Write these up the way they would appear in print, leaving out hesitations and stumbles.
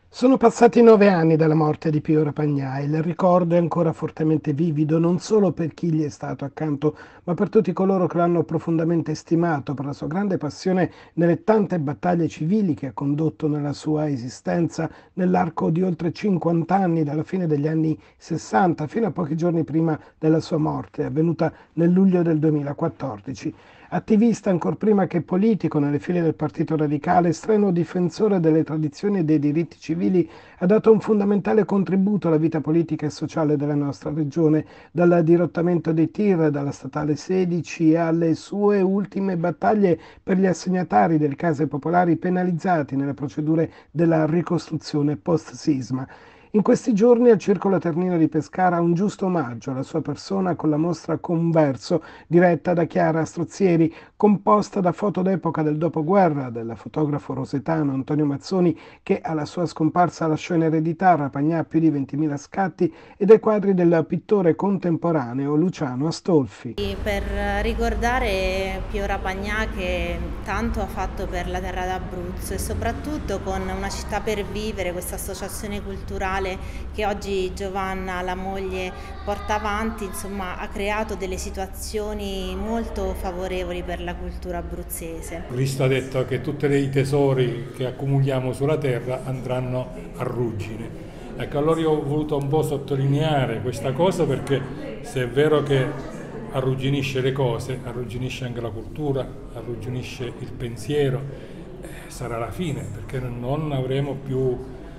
Sono passati 9 anni dalla morte di Pio Rapagnà e il ricordo è ancora fortemente vivido non solo per chi gli è stato accanto, ma per tutti coloro che l'hanno profondamente stimato per la sua grande passione nelle tante battaglie civili che ha condotto nella sua esistenza nell'arco di oltre 50 anni, dalla fine degli anni 60 fino a pochi giorni prima della sua morte, avvenuta nel luglio del 2014. Attivista ancor prima che politico nelle file del Partito Radicale, strenuo difensore delle tradizioni e dei diritti civili, ha dato un fondamentale contributo alla vita politica e sociale della nostra regione, dal dirottamento dei TIR, dalla statale 16 alle sue ultime battaglie per gli assegnatari delle case popolari penalizzati nelle procedure della ricostruzione post-sisma. In questi giorni al Circolo Ternino di Pescara un giusto omaggio alla sua persona con la mostra Converso, diretta da Chiara Strozzieri, composta da foto d'epoca del dopoguerra del fotografo rosetano Antonio Mazzoni, che alla sua scomparsa lasciò in eredità a Rapagnà più di 20.000 scatti, e dai quadri del pittore contemporaneo Luciano Astolfi. Per ricordare Pio Rapagnà, che tanto ha fatto per la terra d'Abruzzo, e soprattutto con Una città per vivere, questa associazione culturale che oggi Giovanna, la moglie, porta avanti, insomma, ha creato delle situazioni molto favorevoli per la cultura abruzzese. Cristo ha detto che tutti i tesori che accumuliamo sulla terra andranno a ruggine. Ecco, allora io ho voluto un po' sottolineare questa cosa, perché se è vero che arrugginisce le cose, arrugginisce anche la cultura, arrugginisce il pensiero, sarà la fine, perché non avremo più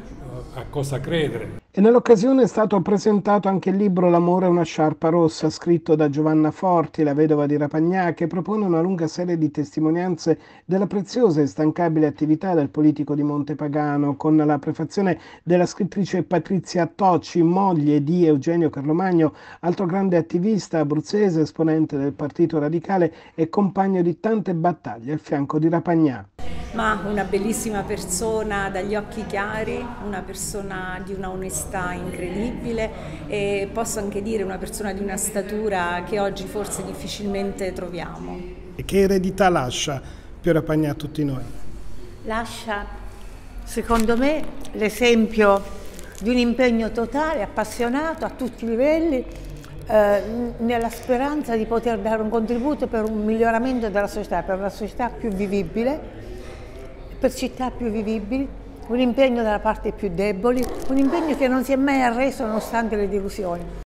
a cosa credere. E nell'occasione è stato presentato anche il libro L'amore è una sciarpa rossa, scritto da Giovanna Forti, la vedova di Rapagnà, che propone una lunga serie di testimonianze della preziosa e instancabile attività del politico di Montepagano, con la prefazione della scrittrice Patrizia Tocci, moglie di Eugenio Carlomagno, altro grande attivista abruzzese, esponente del Partito Radicale e compagno di tante battaglie al fianco di Rapagnà. Ma una bellissima persona dagli occhi chiari, una persona di una onestà incredibile e posso anche dire una persona di una statura che oggi forse difficilmente troviamo. E che eredità lascia Pio Rapagnà a tutti noi? Lascia, secondo me, l'esempio di un impegno totale, appassionato a tutti i livelli, nella speranza di poter dare un contributo per un miglioramento della società, per una società più vivibile, per città più vivibili, un impegno dalla parte più deboli, un impegno che non si è mai arreso nonostante le delusioni.